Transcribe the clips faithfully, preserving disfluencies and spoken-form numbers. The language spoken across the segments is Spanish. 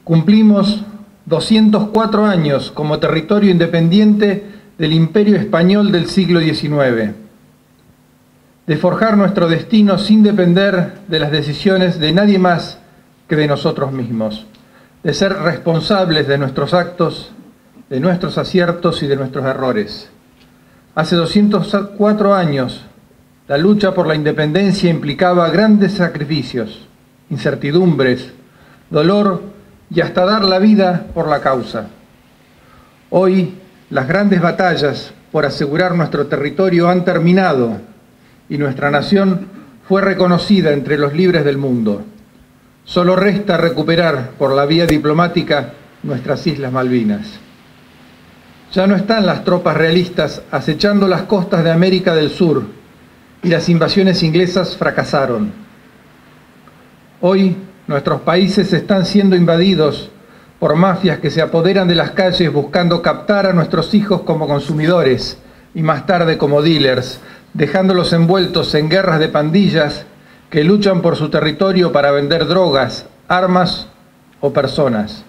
Cumplimos doscientos cuatro años como territorio independiente del Imperio Español del siglo diecinueve, de forjar nuestro destino sin depender de las decisiones de nadie más que de nosotros mismos, de ser responsables de nuestros actos, de nuestros aciertos y de nuestros errores. Hace doscientos cuatro años, la lucha por la independencia implicaba grandes sacrificios, incertidumbres, dolor y hasta dar la vida por la causa. Hoy, las grandes batallas por asegurar nuestro territorio han terminado y nuestra nación fue reconocida entre los libres del mundo. Solo resta recuperar por la vía diplomática nuestras Islas Malvinas. Ya no están las tropas realistas acechando las costas de América del Sur y las invasiones inglesas fracasaron. Hoy nuestros países están siendo invadidos por mafias que se apoderan de las calles buscando captar a nuestros hijos como consumidores y más tarde como dealers, dejándolos envueltos en guerras de pandillas que luchan por su territorio para vender drogas, armas o personas.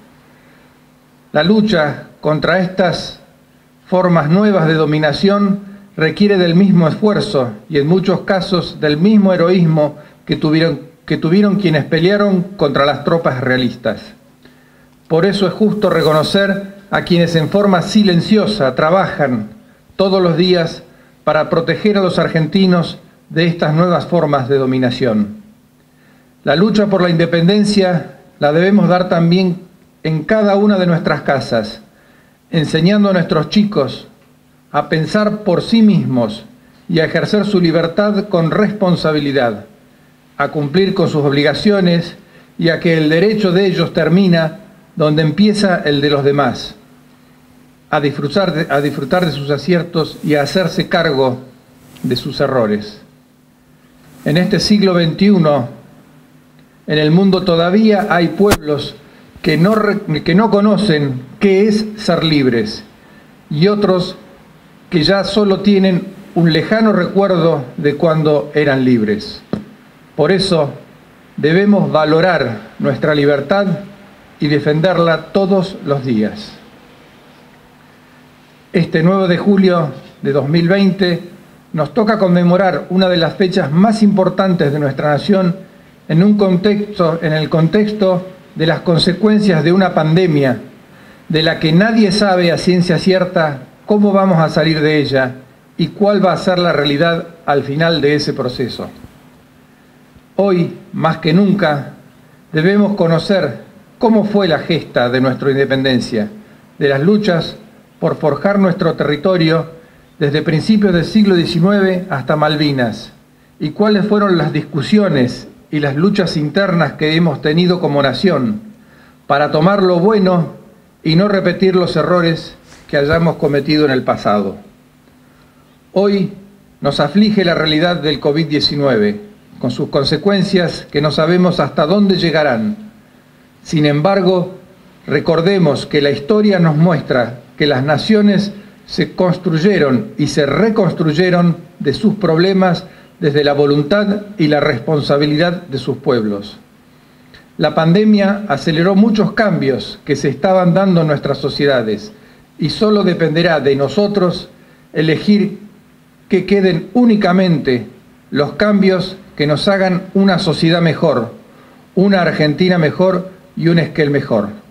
La lucha contra estas formas nuevas de dominación requiere del mismo esfuerzo y en muchos casos del mismo heroísmo que tuvieron, que tuvieron quienes pelearon contra las tropas realistas. Por eso es justo reconocer a quienes en forma silenciosa trabajan todos los días para proteger a los argentinos de estas nuevas formas de dominación. La lucha por la independencia la debemos dar también en cada una de nuestras casas, enseñando a nuestros chicos a pensar por sí mismos y a ejercer su libertad con responsabilidad, a cumplir con sus obligaciones y a que el derecho de ellos termina donde empieza el de los demás, a disfrutar de, a disfrutar de sus aciertos y a hacerse cargo de sus errores. En este siglo veintiuno, en el mundo todavía hay pueblos que no, que no conocen qué es ser libres y otros que ya solo tienen un lejano recuerdo de cuando eran libres. Por eso debemos valorar nuestra libertad y defenderla todos los días. Este nueve de julio de dos mil veinte nos toca conmemorar una de las fechas más importantes de nuestra nación en un contexto, en el contexto de las consecuencias de una pandemia de la que nadie sabe a ciencia cierta cómo vamos a salir de ella y cuál va a ser la realidad al final de ese proceso. Hoy, más que nunca, debemos conocer cómo fue la gesta de nuestra independencia, de las luchas por forjar nuestro territorio desde principios del siglo diecinueve hasta Malvinas, y cuáles fueron las discusiones y las luchas internas que hemos tenido como nación para tomar lo bueno y no repetir los errores que hayamos cometido en el pasado. Hoy nos aflige la realidad del COVID diecinueve, con sus consecuencias que no sabemos hasta dónde llegarán. Sin embargo, recordemos que la historia nos muestra que las naciones se construyeron y se reconstruyeron de sus problemas desde la voluntad y la responsabilidad de sus pueblos. La pandemia aceleró muchos cambios que se estaban dando en nuestras sociedades y solo dependerá de nosotros elegir que queden únicamente los cambios que nos hagan una sociedad mejor, una Argentina mejor y un Esquel mejor.